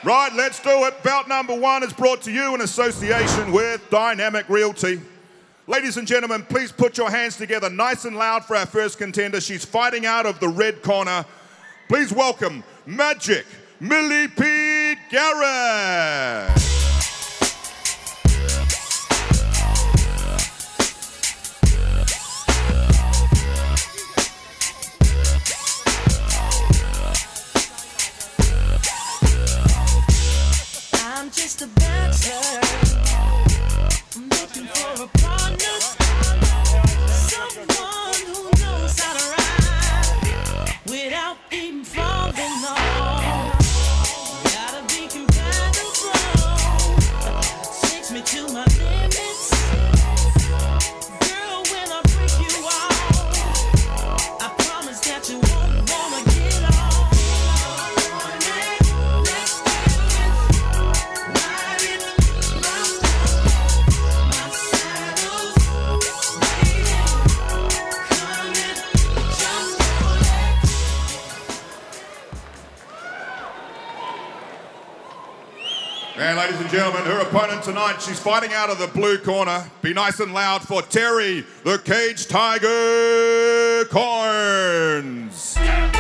Right, let's do it. Bout number 1 is brought to you in association with Dynamic Realty. Ladies and gentlemen, please put your hands together nice and loud for our first contender. She's fighting out of the red corner. Please welcome Magic Millipede Garrett. I'm just a bachelor. I'm looking for a partner, someone who knows how to ride without even falling off. Gotta be compatible, takes me to my limits. Girl, when I break you off, I promise that you won't wanna get off. And ladies and gentlemen, her opponent tonight, she's fighting out of the blue corner. Be nice and loud for Terry, the Cage Tiger Corns.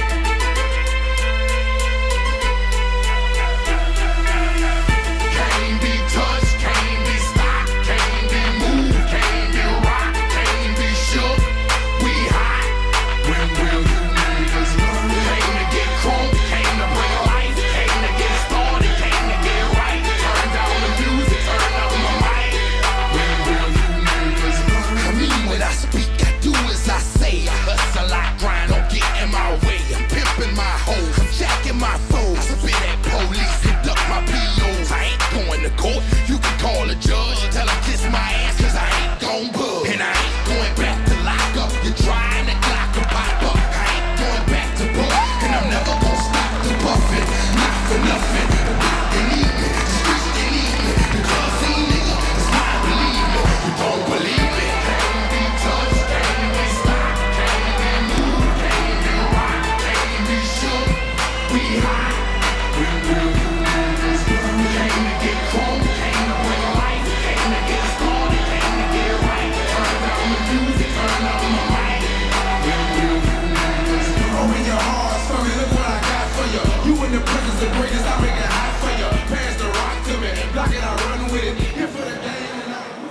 You can call a judge, tell him kiss my ass, cause I ain't gon' bug. And I ain't going back to lock up. You're trying to clock and pop up. I ain't going back to buff, and I'm never gonna stop the buffing. Not for nothing. They need me, the streets they need me. The club scene nigga, it's not believe me. You don't believe me. Can't be touched, can't be stopped, can't be moved, can't be rocked, can't be shook. We hot. We real niggas. Came to get chrome, came to bring life, came to get started, came to get right. Turn down the music, turn up my mic. Real niggas. Open your heart, sorry, look what I got for you. You in the presence of greatness, I make it hot for you. Pass the rock to me, block it, I run with it. Here for the game and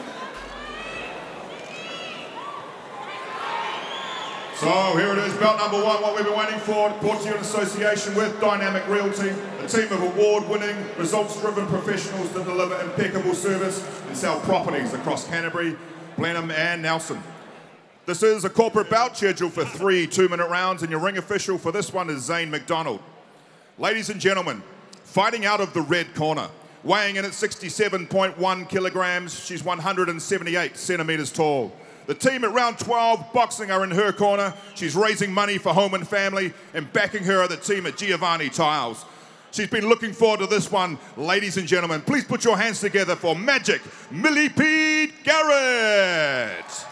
So here it is, bout number 1, what we've been waiting for, brought to you in association with Dynamic Realty, a team of award-winning, results-driven professionals that deliver impeccable service and sell properties across Canterbury, Blenheim and Nelson. This is a corporate bout scheduled for 3 2-minute rounds, and your ring official for this one is Zane McDonald. Ladies and gentlemen, fighting out of the red corner, weighing in at 67.1 kilograms, she's 178 centimetres tall. The team at round 12, boxing, are in her corner. She's raising money for home and family, and backing her are the team at Giovanni Tiles. She's been looking forward to this one. Ladies and gentlemen, please put your hands together for Magic Millipede Garrett.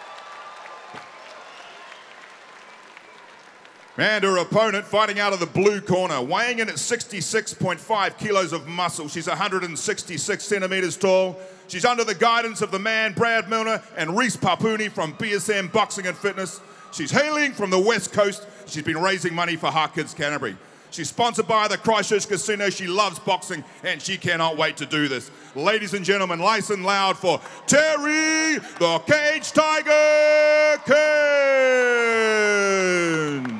And her opponent fighting out of the blue corner, weighing in at 66.5 kilos of muscle. She's 166 centimetres tall. She's under the guidance of the man, Brad Milner, and Reese Papuni from BSM Boxing and Fitness. She's hailing from the West Coast. She's been raising money for Heart Kids Canterbury. She's sponsored by the Christchurch Casino. She loves boxing, and she cannot wait to do this. Ladies and gentlemen, nice and loud for Terry, the Cage Tiger Corns.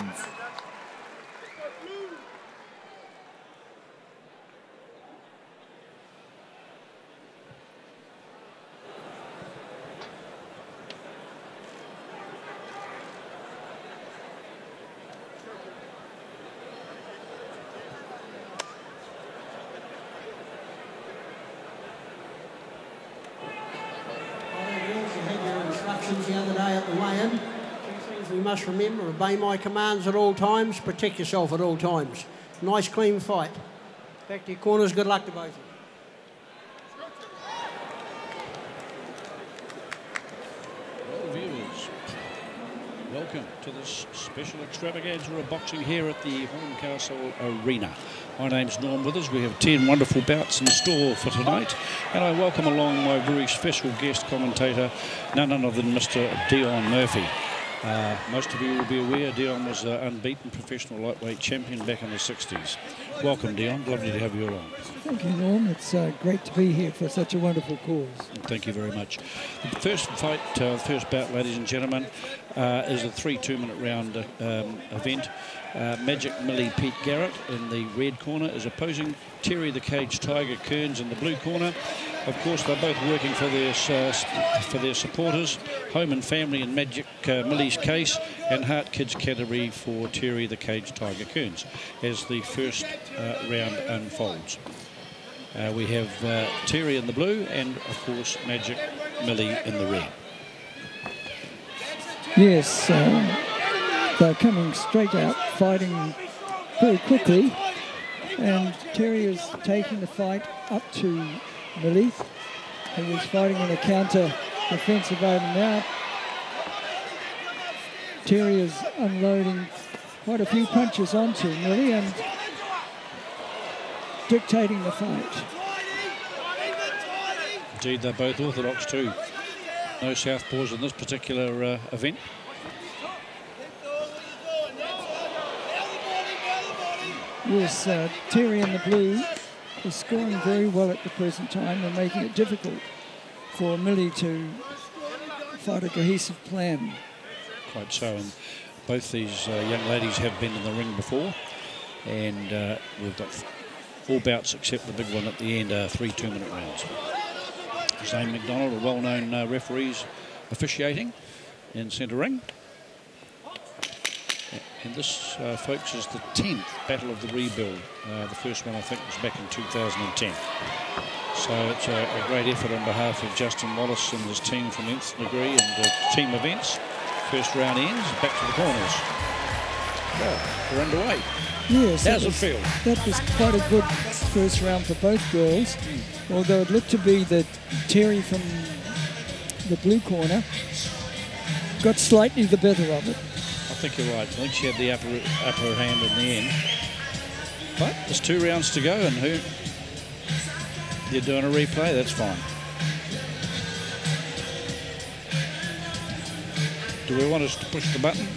The other day at the weigh-in. Two things we must remember: obey my commands at all times, protect yourself at all times. Nice clean fight. Back to your corners, good luck to both of you. Welcome to this special extravaganza of boxing here at the Horncastle Arena. My name's Norm Withers. We have 10 wonderful bouts in store for tonight, and I welcome along my very special guest commentator, none other than Mr. Dion Murphy. Most of you will be aware Dion was an unbeaten professional lightweight champion back in the 60s. Welcome, Dion. Lovely to have you along. Thank you, Norm. It's great to be here for such a wonderful cause. Thank you very much. The first fight, first bout, ladies and gentlemen, is a 3 2-minute round event. Magic Millie Pete Garrett in the red corner is opposing Terry the Cage Tiger Kearns in the blue corner. Of course, they're both working for their supporters, home and family in Magic Millie's case, and Heart Kids Canterbury for Terry the Cage Tiger Kearns as the first round unfolds. We have Terry in the blue and, of course, Magic Millie in the red. Yes, they're coming straight out, fighting very quickly, and Terry is taking the fight up to Millie, who is fighting in a counter defensive over now. Terry is unloading quite a few punches onto Millie and dictating the fight. Indeed, they're both orthodox too. No southpaws in this particular event. Yes, Terry in the blue is scoring very well at the present time and making it difficult for Millie to fight a cohesive plan. Quite so, and both these young ladies have been in the ring before, and we've got 4 bouts except the big one at the end, 3 2-minute rounds. Zane McDonald, a well-known referees officiating in centre ring. And this, folks, is the 10th Battle of the Rebuild. The first one, I think, was back in 2010. So it's a great effort on behalf of Justin Wallace and his team from Nth Degree and Team Events. First round ends, back to the corners. Well, we're underway. Yes, How's it feel? That was quite a good first round for both girls. Although it looked to be that Terry from the blue corner got slightly the better of it. I think you're right. I think she had the upper hand in the end. But there's 2 rounds to go, and who you're doing a replay, that's fine. Do we want us to push the button?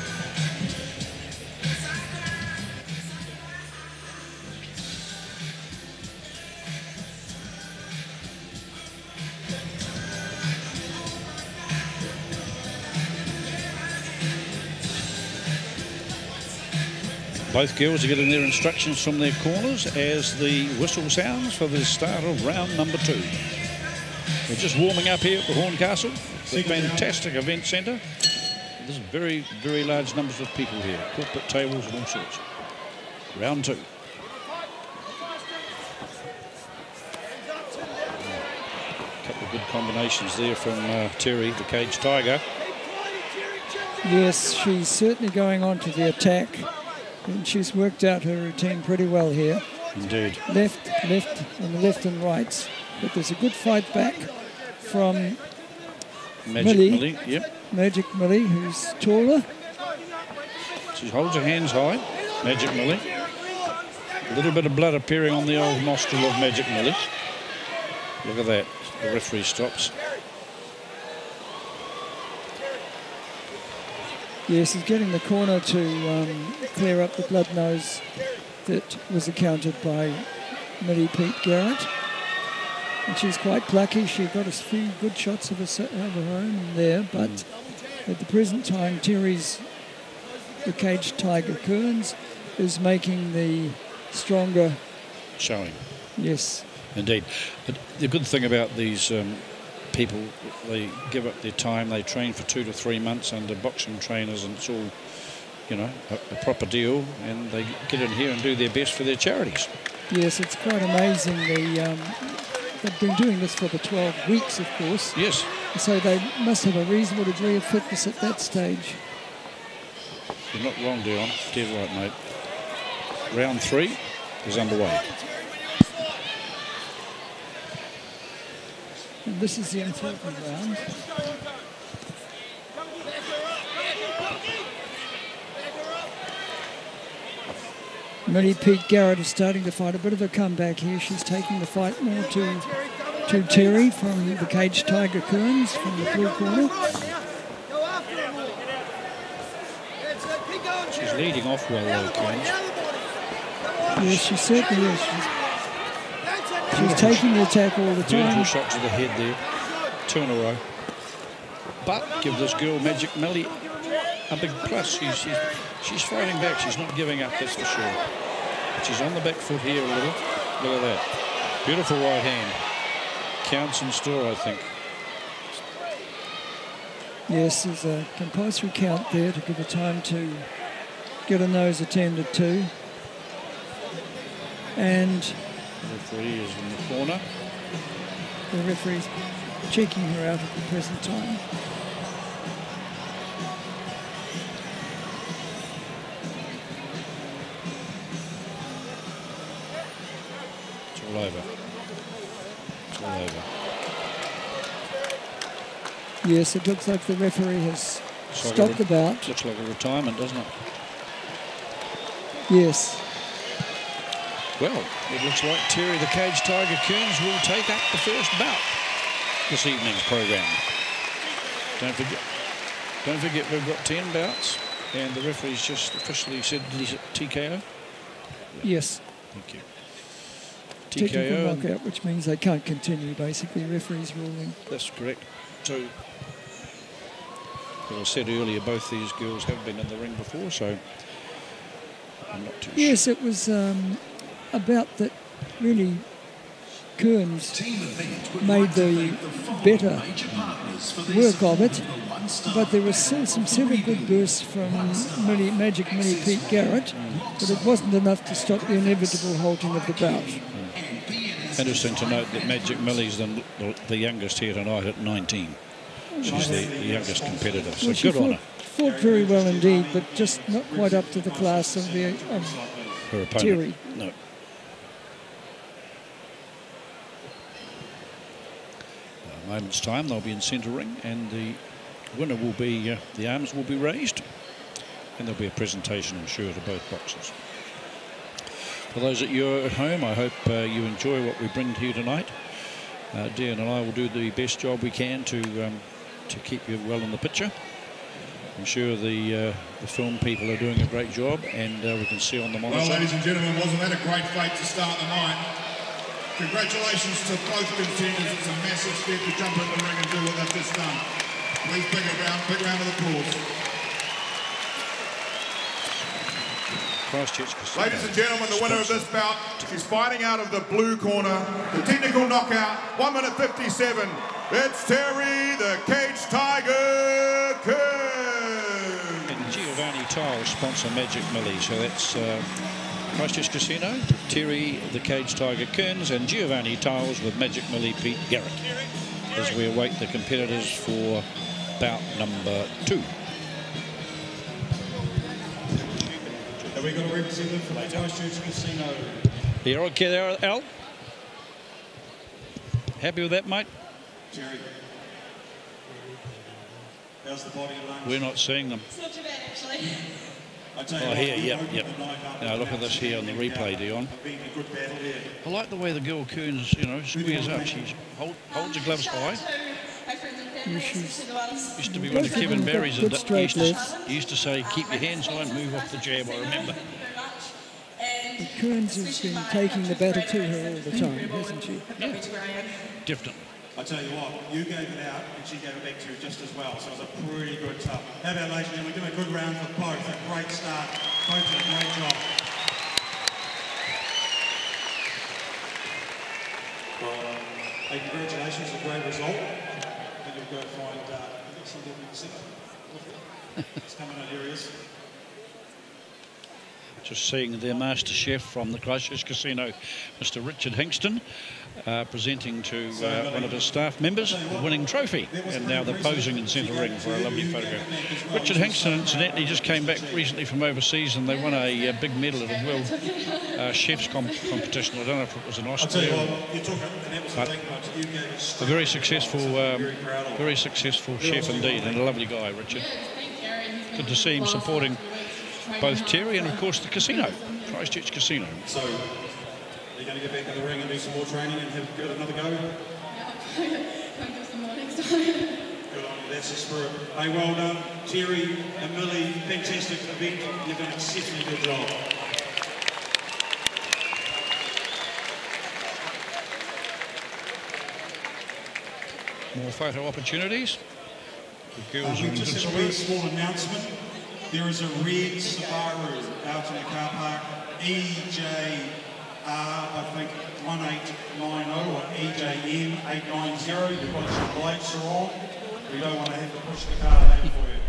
Both girls are getting their instructions from their corners as the whistle sounds for the start of round number 2. We're just warming up here at the Horncastle, the fantastic event centre. There's very, very large numbers of people here, corporate tables and all sorts. Round 2. A couple of good combinations there from Terry, the Cage Tiger. Yes, she's certainly going on to the attack. And she's worked out her routine pretty well here. Indeed. Left, and left and rights. But there's a good fight back from Magic Millie, yep. Magic Millie, who's taller. She holds her hands high, Magic Millie. A little bit of blood appearing on the old nostril of Magic Millie. Look at that. The referee stops. Yes, he's getting the corner to clear up the blood nose that was accounted by Millie Pete Garrett. And she's quite plucky. She got a few good shots of her own there, but at the present time, Terry's the Cage Tiger Kearns is making the stronger showing. Yes. Indeed. But the good thing about these people, they give up their time, they train for 2 to 3 months under boxing trainers, and it's all, you know, a proper deal, and they get in here and do their best for their charities. Yes, it's quite amazing. They've been doing this for the 12 weeks, of course. Yes. So they must have a reasonable degree of fitness at that stage. You're not wrong, Dion. Dead right, mate. Round 3 is underway. And this is the important round. Millie Pete Garrett is starting to fight a bit of a comeback here. She's taking the fight more to Terry from the Cage Tiger Kearns from the blue corner. She's leading off well, though, Kearns. Yes, she certainly is. She's taking the attack all the Beautiful time. shot to the head there. 2 in a row. But give this girl, Magic Millie, a big plus. She's fighting back. She's not giving up, that's for sure. But she's on the back foot here a little. Look at that. Beautiful right hand. Counts in store, I think. Yes, there's a compulsory count there to give her time to get a nose attended to. And The referee is in the corner. the referee's checking her out at the present time. It's all over. It's all over. Yes, it looks like the referee has Looks like stopped the bout. Looks like a retirement, doesn't it? Yes. Well, it looks like Terry the Cage Tiger Kearns will take up the first bout this evening's program. Don't forget we've got 10 bouts, and the referee's just officially said TKO. Yes. Thank you. Technical TKO. knockout, which means they can't continue, basically. Referee's ruling. That's correct. So, as I said earlier, both these girls have been in the ring before, so I'm not too Yes, sure. it was about that really Kearns made the better work of it, but there was still some several good bursts from Magic Millie Pete Garrett, but it wasn't enough to stop the inevitable halting of the bout. Interesting to note that Magic Millie's the youngest here tonight at 19. She's the youngest competitor, so Well, she good on her. fought very well indeed, but just not quite up to the class of Her opponent. Terry. No. A moment's time, they'll be in centre ring, and the winner will be, the arms will be raised, and there'll be a presentation, I'm sure, to both boxers. For those of you at home, I hope you enjoy what we bring to you tonight. Dean and I will do the best job we can to keep you well in the picture. I'm sure the film people are doing a great job, and we can see on the monitor. Well, ladies and gentlemen, wasn't that a great fight to start the night? Congratulations to both contenders. It's a massive step to jump in the ring and do what they've just done. Please big round of applause. Christchurch Casino. Ladies and gentlemen, the winner of this bout is fighting out of the blue corner. The technical knockout, 1 minute 57. It's Terry the Cage Tiger Kearns. And Giovanni Tiles sponsor Magic Millie, so that's Christchurch Casino, Terry the Cage Tiger Kearns, and Giovanni Tiles with Magic Millie Pete Garrett, as we await the competitors for bout number 2. Have we got a representative from the Christchurch Casino? You're okay there, Al? Happy with that, mate? Terry, how's the body and lungs? We're not seeing them. It's not too bad, actually. I tell you Oh, what, here, you yep, opened yep. the night up Now, look at this here on the replay, Dion. Being a good battle there. I like the way the girl Kearns, you know, squares up. She holds her gloves high. Used to be one of Kevin Barry's. Good straight He left. used to say, keep your hands high and move off the jab, I remember. But Kearns has been taking the batter to her all the time, hasn't she? Yeah, definitely. I tell you what, you gave it out and she gave it back to you just as well, so it was a pretty good tough. How about, ladies and gentlemen, we do a good round for both. A great start. Both did a great job. Well, hey, congratulations, a great result. I think you'll go find something in the centre. It's coming out, here he is. Just seeing their master chef from the Christchurch Casino, Mr. Richard Hingston, presenting to one of his staff members the winning trophy. And now they're posing in centre ring for a lovely photograph. Richard Hingston, incidentally, just came back recently from overseas, and they won a big medal at a World Chefs competition. I don't know if it was in I'll tell you Austria. what, you took an episode thing, but you gave us A very successful chef indeed, and a lovely guy, Richard. Good to see him supporting both Terry and, of course, the casino, Christchurch Casino. So, are you going to get back in the ring and do some more training and have another go? Yeah, I'll do some more next time. Good on you, that's the spirit. Hey, well done, Terry and Millie. Fantastic event. You've done an exceptionally good job. More photo opportunities. The girls are in Just good have a very spirit. small announcement. There is a red Subaru out in the car park, EJR, I think 1890 or EJM 890. You've got some lights are on. We don't want to have to push the car down for you.